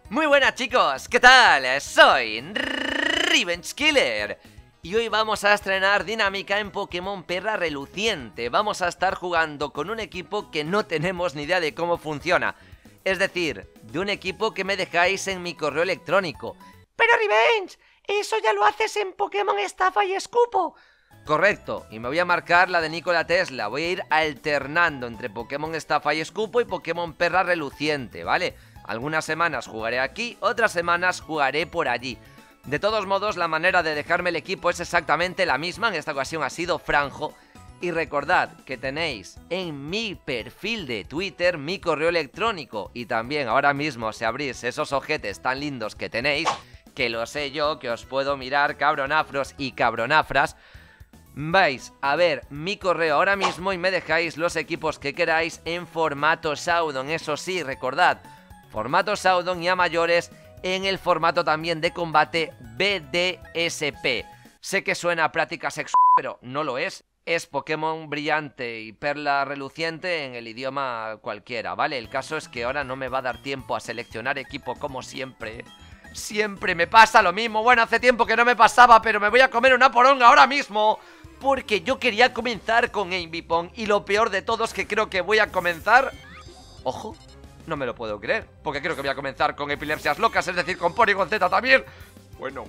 Muy buenas chicos, ¿qué tal? Soy Revenge Killer y hoy vamos a estrenar dinámica en Pokémon Perla Reluciente. Vamos a estar jugando con un equipo que no tenemos ni idea de cómo funciona. Es decir, de un equipo que me dejáis en mi correo electrónico. Pero Revenge, eso ya lo haces en Pokémon Estafa y Escupo. Correcto, y me voy a marcar la de Nikola Tesla. Voy a ir alternando entre Pokémon Estafa y Escupo y Pokémon Perla Reluciente, ¿vale? Algunas semanas jugaré aquí, otras semanas jugaré por allí. De todos modos, la manera de dejarme el equipo es exactamente la misma. En esta ocasión ha sido Franjo. Y recordad que tenéis en mi perfil de Twitter mi correo electrónico. Y también ahora mismo, si abrís esos ojetes tan lindos que tenéis, que lo sé yo, que os puedo mirar, cabronafros y cabronafras, vais a ver mi correo ahora mismo y me dejáis los equipos que queráis en formato Showdown. Eso sí, recordad, formato Showdown y a mayores en el formato también de combate BDSP. Sé que suena a práctica sexual, pero no lo es. Es Pokémon Brillante y Perla Reluciente en el idioma cualquiera, ¿vale? El caso es que ahora no me va a dar tiempo a seleccionar equipo como siempre. Siempre me pasa lo mismo. Bueno, hace tiempo que no me pasaba, pero me voy a comer una poronga ahora mismo, porque yo quería comenzar con Ambipom y lo peor de todo es que creo que voy a comenzar... Ojo, no me lo puedo creer, porque creo que voy a comenzar con Epilepsias Locas, es decir, con Porygon Z también. Bueno.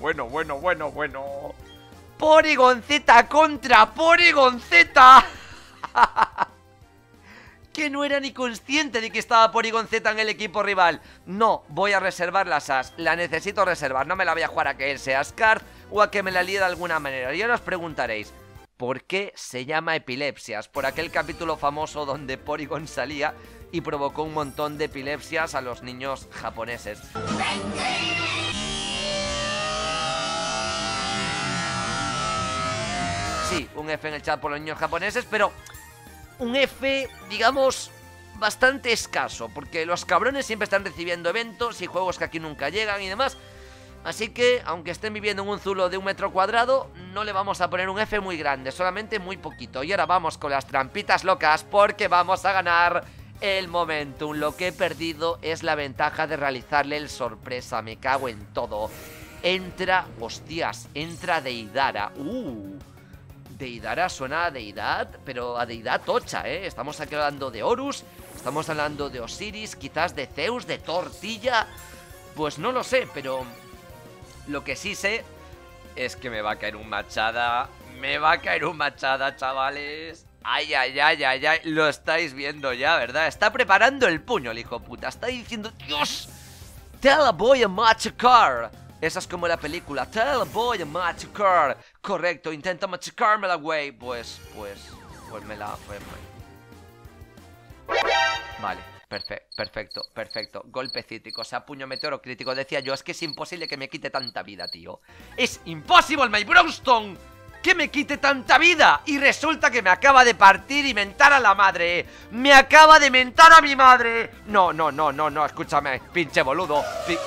Porygon Z contra Porygon Z. Que no era ni consciente de que estaba Porygon Z en el equipo rival. No, voy a reservar la SAS. La necesito reservar, no me la voy a jugar a que él sea Scarf o a que me la líe de alguna manera. Y ahora os preguntaréis, ¿por qué se llama Epilepsias? Por aquel capítulo famoso donde Porygon salía y provocó un montón de epilepsias a los niños japoneses. Sí, un F en el chat por los niños japoneses, pero un F, digamos, bastante escaso, porque los cabrones siempre están recibiendo eventos y juegos que aquí nunca llegan y demás. Así que, aunque estén viviendo en un zulo de 1 metro cuadrado, no le vamos a poner un F muy grande, solamente muy poquito. Y ahora vamos con las trampitas locas porque vamos a ganar el momentum. Lo que he perdido es la ventaja de realizarle el sorpresa. Me cago en todo. Entra, hostias, entra Deidara. Deidara suena a deidad, pero a deidad tocha, ¿eh? Estamos aquí hablando de Horus, estamos hablando de Osiris, quizás de Zeus, de Tortilla. Pues no lo sé, pero lo que sí sé es que me va a caer un Machada. Me va a caer un Machada, chavales. Ay, lo estáis viendo ya, ¿verdad? Está preparando el puño el hijo puta. Está diciendo, Dios, tell a boy a machacar. Esa es como la película, tell a boy a machacar. Correcto, intenta machacármela, güey. Pues me la... Vale, perfecto. Golpe crítico, o sea, puño meteoro crítico. Decía yo, es que es imposible que me quite tanta vida, tío. Es imposible, my Browstone, que me quite tanta vida. Y resulta que me acaba de partir y mentar a la madre. Me acaba de mentar a mi madre. No, escúchame, pinche boludo.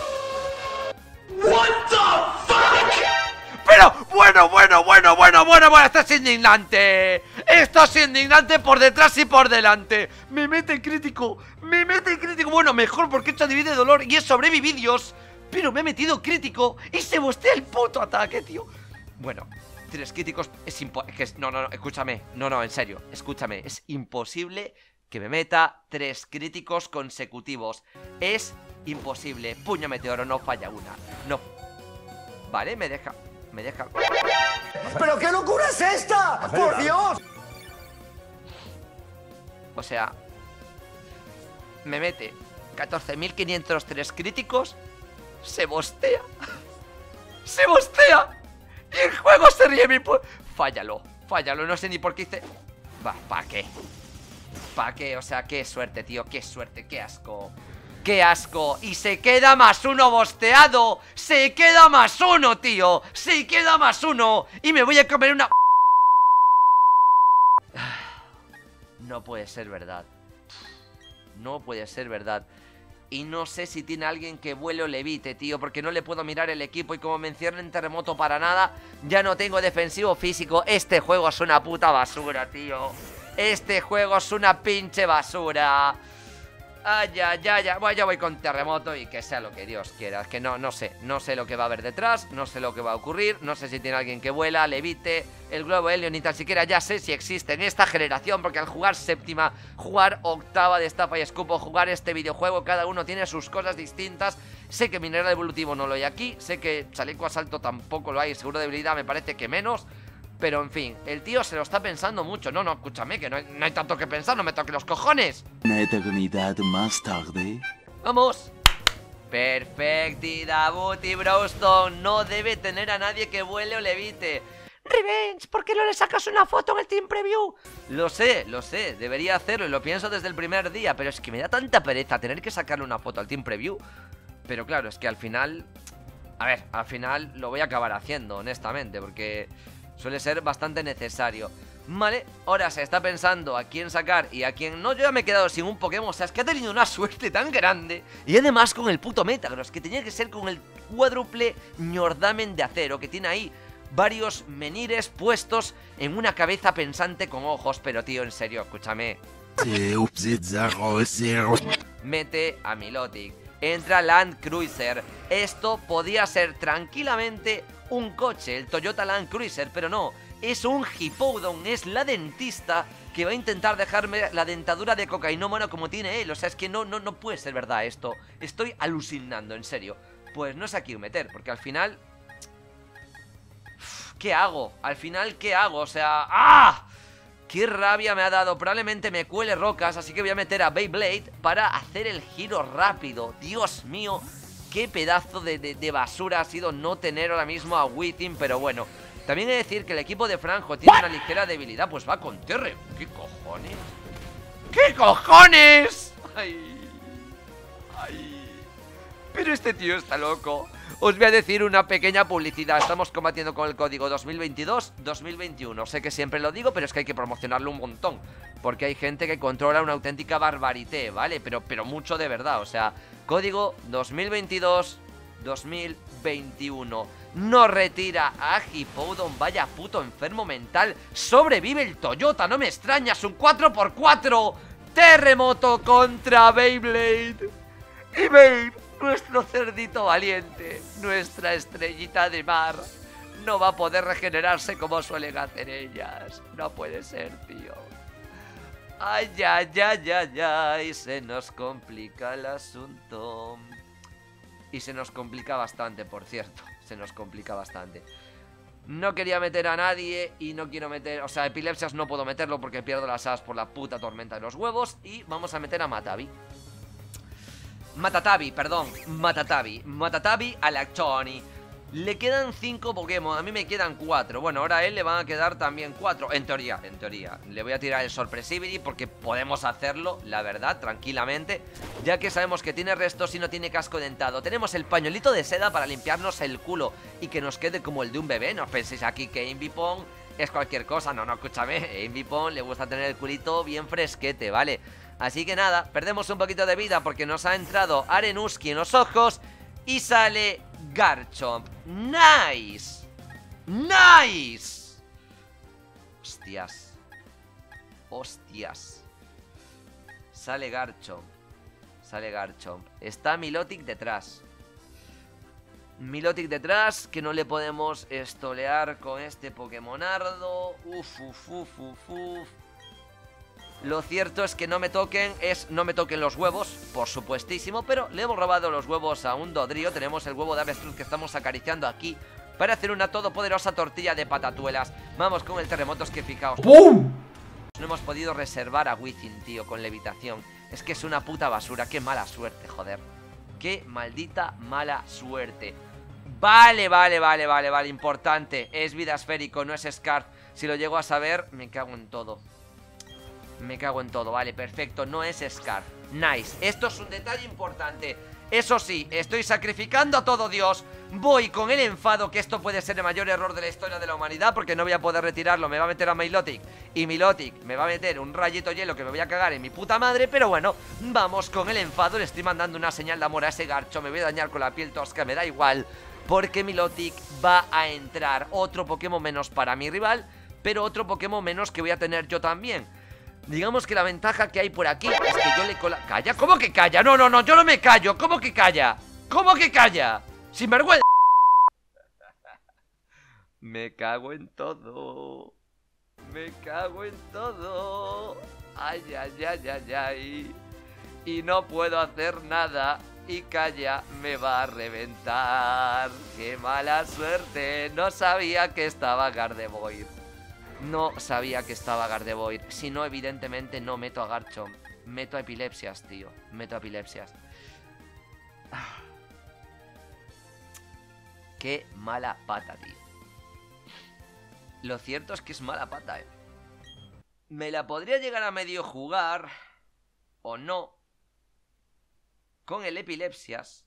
What the fuck? Pero, bueno, esto es indignante. Esto es indignante por detrás y por delante. Me mete crítico. Bueno, mejor porque he hecho divide dolor y he sobrevivido. Pero me he metido crítico y se bostea el puto ataque, tío. Bueno, 3 críticos es imposible. No, escúchame. No, en serio, escúchame. Es imposible que me meta 3 críticos consecutivos. Es imposible. Puño meteoro, no falla una. No. Vale, me deja. ¿Pero qué locura es esta? ¡Por Dios! O sea, me mete 14.503 críticos. Se bostea. Y el juego se ríe mi Fállalo, no sé ni por qué hice. Va, ¿para qué? O sea, qué suerte, tío, qué suerte, qué asco. ¡Qué asco! Y se queda +1 bosteado. Se queda +1, tío. Se queda +1. Y me voy a comer una... No puede ser verdad. No puede ser verdad. Y no sé si tiene alguien que vuele o levite, tío, porque no le puedo mirar el equipo. Y como me encierro en terremoto para nada, ya no tengo defensivo físico. Este juego es una puta basura, tío. Este juego es una pinche basura. Bueno, ya voy con terremoto y que sea lo que Dios quiera. Es que no sé lo que va a haber detrás, no sé lo que va a ocurrir, no sé si tiene alguien que vuela, levite, el globo helio, ni tan siquiera ya sé si existe en esta generación, porque al jugar séptima, jugar octava de Estafa y Escupo, jugar este videojuego, cada uno tiene sus cosas distintas. Sé que mineral evolutivo no lo hay aquí, sé que chaleco asalto tampoco lo hay, seguro de habilidad me parece que menos. Pero en fin, el tío se lo está pensando mucho. No, escúchame, que no hay tanto que pensar, no me toques los cojones. Una eternidad más tarde. ¡Vamos! Perfectidad, Booty Browstone. No debe tener a nadie que vuele o levite. Revenge, ¿por qué no le sacas una foto en el Team Preview? Lo sé, debería hacerlo y lo pienso desde el primer día. Pero es que me da tanta pereza tener que sacarle una foto al Team Preview. Pero claro, es que al final... A ver, al final lo voy a acabar haciendo, honestamente, porque... suele ser bastante necesario. Vale, ahora se está pensando a quién sacar y a quién no. Yo ya me he quedado sin un Pokémon. O sea, es que ha tenido una suerte tan grande. Y además con el puto Metagross, que tenía que ser con el cuádruple Ñordamen de acero, que tiene ahí varios menires puestos en una cabeza pensante con ojos. Pero tío, en serio, escúchame. Mete a Milotic. Entra Land Cruiser. Esto podía ser tranquilamente un coche, el Toyota Land Cruiser, pero no, es un Hippowdon, es la dentista que va a intentar dejarme la dentadura de cocainómano como tiene él. O sea, es que no puede ser verdad esto. Estoy alucinando, en serio. Pues no sé a quién meter, porque al final... ¿qué hago? Al final, ¿qué hago? O sea... ¡ah! ¡Qué rabia me ha dado! Probablemente me cuele rocas, así que voy a meter a Beyblade para hacer el giro rápido. Dios mío, qué pedazo de basura ha sido no tener ahora mismo a Within, pero bueno. También he de decir que el equipo de Franjo tiene una ligera debilidad, pues va con Terre. ¿Qué cojones? ¿Qué cojones? ¡Ay! Pero este tío está loco. Os voy a decir una pequeña publicidad. Estamos combatiendo con el código 2022-2021. Sé que siempre lo digo, pero es que hay que promocionarlo un montón, porque hay gente que controla una auténtica barbarité, ¿vale? Pero mucho de verdad, o sea, código 2022-2021. No retira a Hippowdon, vaya puto enfermo mental. Sobrevive el Toyota, no me extrañas, un 4x4. Terremoto contra Beyblade. Y Babe, nuestro cerdito valiente, nuestra estrellita de mar, no va a poder regenerarse como suelen hacer ellas. No puede ser, tío. Ay, se nos complica el asunto. Y se nos complica bastante, por cierto. Se nos complica bastante. No quería meter a nadie y no quiero meter... o sea, Epilepsias no puedo meterlo porque pierdo las as por la puta tormenta de los huevos. Y vamos a meter a Matatabi, a Lactoni. Le quedan 5 Pokémon, a mí me quedan 4. Bueno, ahora a él le van a quedar también 4. En teoría. Le voy a tirar el Sorpresivity porque podemos hacerlo, la verdad, tranquilamente. Ya que sabemos que tiene restos y no tiene casco dentado. Tenemos el pañuelito de seda para limpiarnos el culo y que nos quede como el de un bebé. No os penséis aquí que Invipong es cualquier cosa. No, escúchame. A Invipong le gusta tener el culito bien fresquete, ¿vale? Así que nada, perdemos un poquito de vida porque nos ha entrado Arenuski en los ojos y sale Garchomp. ¡Nice! Hostias. Sale Garchomp. Está Milotic detrás. Que no le podemos estolear con este Pokémonardo. Lo cierto es que no me toquen los huevos, por supuestísimo, pero le hemos robado los huevos a un Dodrio. Tenemos el huevo de avestruz que estamos acariciando aquí para hacer una todopoderosa tortilla de patatuelas. Vamos con el terremoto, es que fijaos. ¡Pum! No hemos podido reservar a Within, tío, con levitación. Es que es una puta basura, qué mala suerte, joder. Qué maldita mala suerte. Vale, importante. Es vida esférico, no es Scarf. Si lo llego a saber, me cago en todo. Vale, perfecto, no es Scarf. Nice, esto es un detalle importante. Eso sí, estoy sacrificando a todo Dios. Voy con el enfado, que esto puede ser el mayor error de la historia de la humanidad, porque no voy a poder retirarlo. Me va a meter a Milotic y Milotic me va a meter un rayito hielo que me voy a cagar en mi puta madre. Pero bueno, vamos con el enfado. Le estoy mandando una señal de amor a ese Garcho. Me voy a dañar con la piel tosca, me da igual, porque Milotic va a entrar. Otro Pokémon menos para mi rival, pero otro Pokémon menos que voy a tener yo también. Digamos que la ventaja que hay por aquí es que yo le cola... ¿Calla? ¿Cómo que calla? No, no, no, yo no me callo. ¿Cómo que calla? ¿Cómo que calla? Sin vergüenza. Me cago en todo. Me cago en todo. Ay, ay, ay, ay, ay. Y no puedo hacer nada. Y calla, me va a reventar. ¡Qué mala suerte! No sabía que estaba Gardevoir. No sabía que estaba Gardevoir. Si no, evidentemente no meto a Garchomp. Meto a Epilepsias, tío. Meto a Epilepsias. Qué mala pata, tío. Lo cierto es que es mala pata, Me la podría llegar a medio jugar. O no. Con el Epilepsias.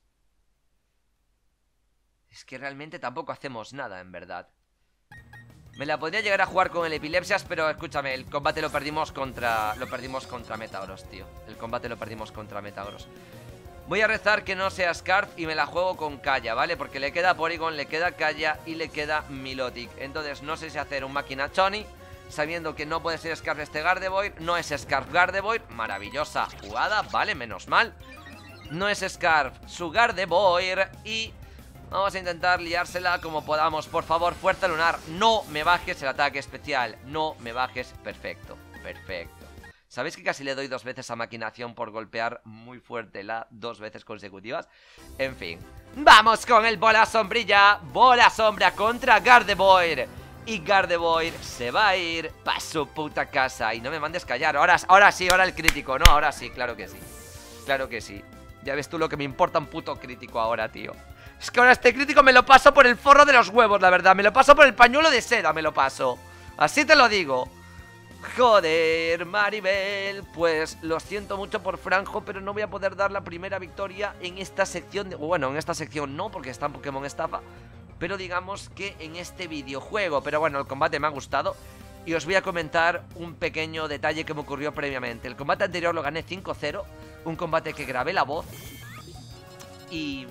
Es que realmente tampoco hacemos nada, en verdad. Me la podría llegar a jugar con el Epilepsias, pero escúchame, el combate lo perdimos contra Metagross, tío. El combate lo perdimos contra Metagross. Voy a rezar que no sea Scarf y me la juego con Kaya, ¿vale? Porque le queda Porygon, le queda Kaya y le queda Milotic. Entonces no sé si hacer un Máquina Choni, sabiendo que no puede ser Scarf este Gardevoir. No es Scarf Gardevoir, maravillosa jugada, vale, menos mal. No es Scarf su Gardevoir y... vamos a intentar liársela como podamos. Por favor, Fuerza Lunar, no me bajes el ataque especial. No me bajes, perfecto, perfecto. ¿Sabéis que casi le doy 2 veces a Maquinación por golpear muy fuerte la 2 veces consecutivas? En fin, vamos con el Bola Sombrilla. Bola Sombra contra Gardevoir. Y Gardevoir se va a ir pa' su puta casa. Y no me mandes callar, ahora sí, ahora el crítico. No, ahora sí, claro que sí. Claro que sí. Ya ves tú lo que me importa un puto crítico ahora, tío. Es que ahora este crítico me lo paso por el forro de los huevos, la verdad. Me lo paso por el pañuelo de seda, me lo paso. Así te lo digo. Joder, Maribel. Pues lo siento mucho por Franjo, pero no voy a poder dar la primera victoria en esta sección de... Bueno, en esta sección no, porque está en Pokémon Estafa. Pero digamos que en este videojuego. Pero bueno, el combate me ha gustado. Y os voy a comentar un pequeño detalle que me ocurrió previamente. El combate anterior lo gané 5-0. Un combate que grabé la voz. Y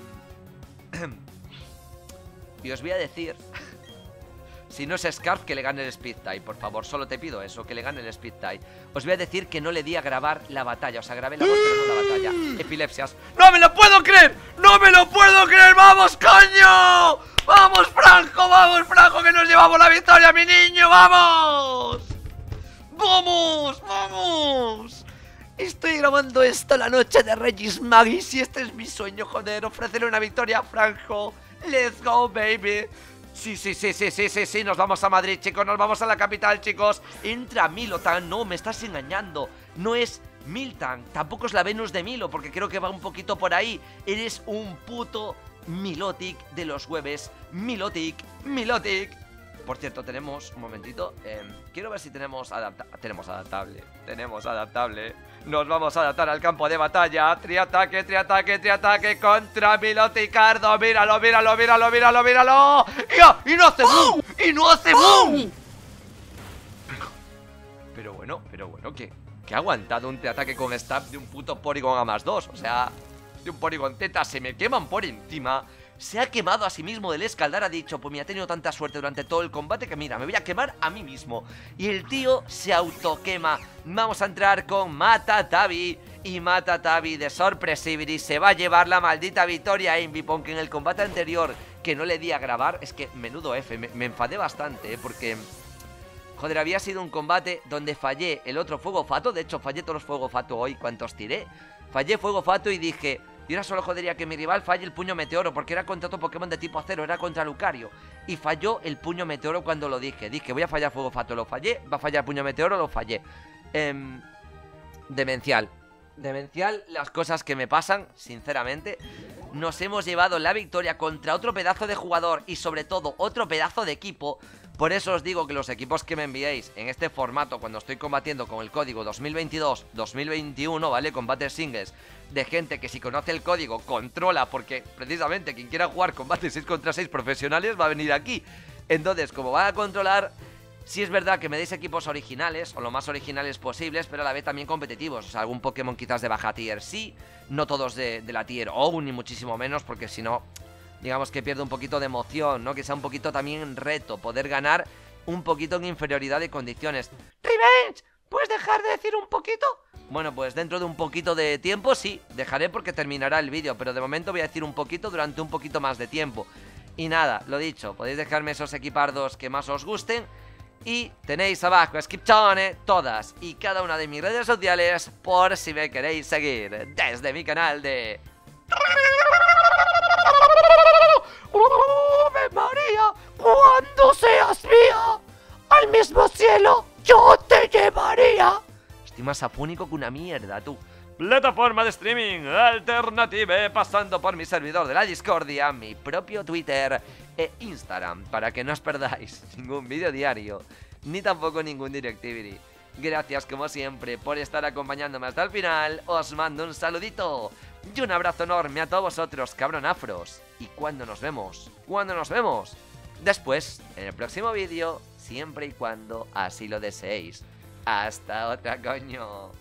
os voy a decir, si no es Scarf, que le gane el Speed Type, por favor, solo te pido eso, que le gane el Speed Type. Os voy a decir que no le di a grabar la batalla, o sea, grabé la voz pero no la batalla. Epilepsias. ¡No me lo puedo creer! ¡No me lo puedo creer! ¡Vamos, coño! ¡Vamos, Franjo, que nos llevamos la victoria, mi niño! ¡Vamos! ¡Vamos! ¡Vamos! Estoy grabando esto la noche de Regis Magis y este es mi sueño, joder, ofrecerle una victoria a Franjo. Let's go, baby. Sí, nos vamos a Madrid, chicos, nos vamos a la capital, chicos. Entra Milotan, no, me estás engañando. No es Miltank, tampoco es la Venus de Milo, porque creo que va un poquito por ahí. Eres un puto Milotic de los jueves. Milotic. Por cierto, tenemos, un momentito, quiero ver si tenemos adaptable. Nos vamos a adaptar al campo de batalla. Triataque contra Miloticardo. Míralo. ¡Y no hace boom! Pero bueno, que ha aguantado un triataque con stab de un puto Porygon a +2. O sea, de un Porygon Teta. Se me queman por encima. Se ha quemado a sí mismo del escaldar. Ha dicho, pues mira, ha tenido tanta suerte durante todo el combate que mira, me voy a quemar a mí mismo. Y el tío se autoquema. Vamos a entrar con Matatabi. Y Matatabi de Sorpresivity se va a llevar la maldita victoria a Invipon, que en el combate anterior, que no le di a grabar, es que menudo F, me enfadé bastante, porque... joder, había sido un combate donde fallé el otro Fuego Fato. De hecho, fallé todos los Fuego Fato hoy, ¿cuántos tiré? Fallé Fuego Fato y dije... y ahora solo jodería que mi rival falle el Puño Meteoro, porque era contra otro Pokémon de tipo acero, era contra Lucario. Y falló el Puño Meteoro cuando lo dije. Dije, voy a fallar Fuego Fato, lo fallé. Va a fallar Puño Meteoro, lo fallé. Demencial las cosas que me pasan, sinceramente. Nos hemos llevado la victoria contra otro pedazo de jugador y sobre todo otro pedazo de equipo. Por eso os digo que los equipos que me enviéis en este formato, cuando estoy combatiendo con el código 2022-2021, ¿vale? Combates singles, de gente que si conoce el código controla, porque precisamente quien quiera jugar combate 6 contra 6 profesionales va a venir aquí. Entonces, como va a controlar, sí es verdad que me deis equipos originales, o lo más originales posibles, pero a la vez también competitivos. O sea, algún Pokémon quizás de baja tier sí, no todos de la tier O, ni muchísimo menos, porque si no... digamos que pierde un poquito de emoción, ¿no? Que sea un poquito también reto, poder ganar un poquito en inferioridad de condiciones. ¡Revenge! ¿Puedes dejar de decir un poquito? Bueno, pues dentro de un poquito de tiempo sí, dejaré porque terminará el vídeo, pero de momento voy a decir un poquito durante un poquito más de tiempo. Y nada, lo dicho, podéis dejarme esos equipardos que más os gusten. Y tenéis abajo, descripción, todas y cada una de mis redes sociales por si me queréis seguir desde mi canal de... ¡Ave María! ¡Cuando seas mía! ¡Al mismo cielo yo te llevaría! Estoy más afónico que una mierda, tú. Plataforma de streaming alternativa, pasando por mi servidor de la Discordia, mi propio Twitter e Instagram, para que no os perdáis ningún vídeo diario, ni tampoco ningún Directivity. Gracias como siempre por estar acompañándome hasta el final, os mando un saludito y un abrazo enorme a todos vosotros, cabronafros. Y cuando nos vemos, después, en el próximo vídeo, siempre y cuando así lo deseéis. Hasta otra, coño.